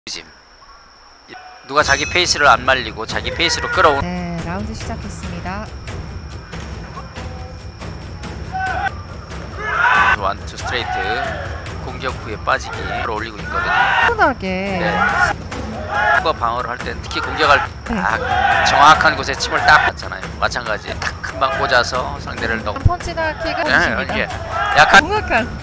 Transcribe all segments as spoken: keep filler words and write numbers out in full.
누가 자기 페이스를 안 말리고 자기 페이스로 끌어온. 네, 라운드 시작했습니다. 원투 스트레이트 공격 후에 빠지기 올리고 있거든요. 편하게. 네. 거 방어를 할 때 특히 공격할 때 네. 딱 정확한 곳에 침을 딱 받잖아요. 마찬가지 딱 금방 꽂아서 상대를 넣고. 펀치나 킥을 네, 해줍니다. 이게 약간 정확한.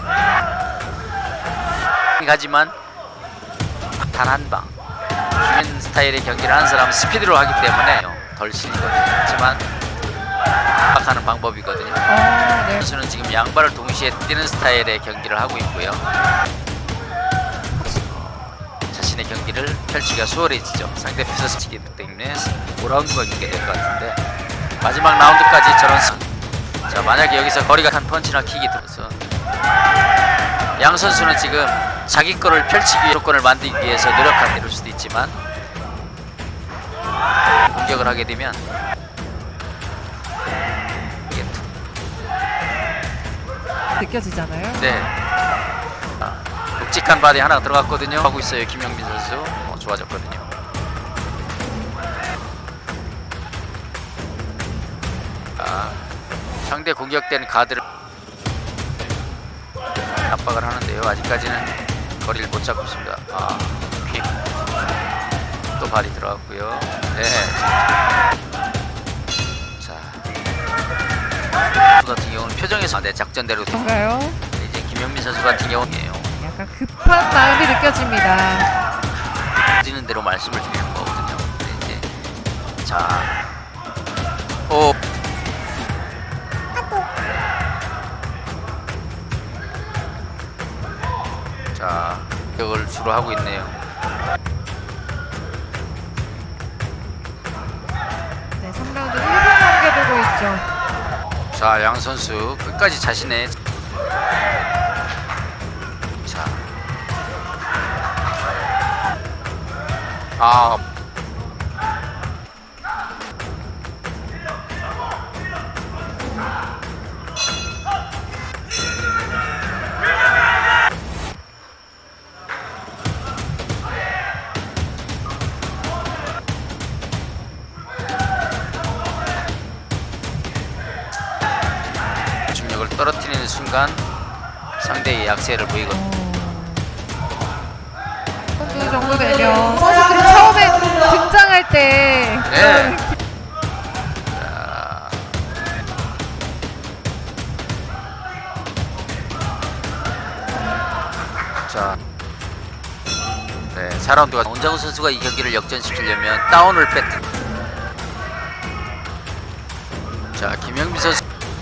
하지만 단 한 방. 주인 스타일의 경기를 하는 사람은 스피드로 하기 때문에 덜 실리거든요. 하지만 하는 방법이거든요. 어, 네. 선수는 지금 양발을 동시에 뛰는 스타일의 경기를 하고 있고요. 자신의 경기를 펼치기가 수월해지죠. 상대 패스 치기 때문에 오 라운드가 있게 될 것 같은데 마지막 라운드까지 저런. 자, 만약에 여기서 거리가 한 펀치나 킥이 들어서 양 선수는 지금 자기 거를 펼치기 위해 조건을 만들기 위해서 노력한 이럴 수도 있지만 공격을 하게 되면 느껴지잖아요. 네. 아, 묵직한 발이 하나 들어갔거든요. 하고 있어요. 김영민 선수. 어, 좋아졌거든요. 아, 상대 공격된 가드를 압박을 하는데요. 아직까지는 거리를 못 잡고 있습니다. 아, 킥. 또 발이 들어갔고요. 네. 자, 같은 경우는 표정에서 내 작전대로. 뭔가요? 이제 김영민 선수 같은 경우는 약간 급한 마음이 느껴집니다. 드리는 대로 말씀을 드리는 거거든요. 이제 자, 오, 자, 이걸 주로 하고 있네요. 네, 삼 라운드 일 분 남겨두고 있죠. 자, 양 선수 끝까지 자신의 자, 아, 중력을 떨어뜨리는 순간 상대의 약세를 보이거든요. 그 정도 되면 선수들이 처음에 등장할 때 네. 자, 자, 네, 사 라운드가 원장우 선수가 이 경기를 역전시키려면 다운을 뺐다. 자, 김영민 선수.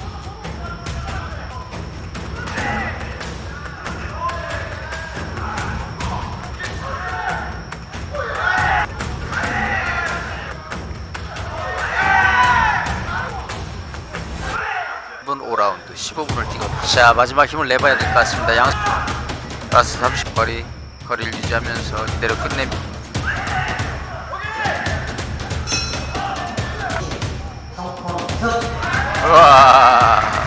오 라운드 십오 분을 뛰고. 자, 마지막 힘을 내봐야 될 것 같습니다. 양 라스 삼십 거리 거리를 유지하면서 이대로 끝냅니다. 우와.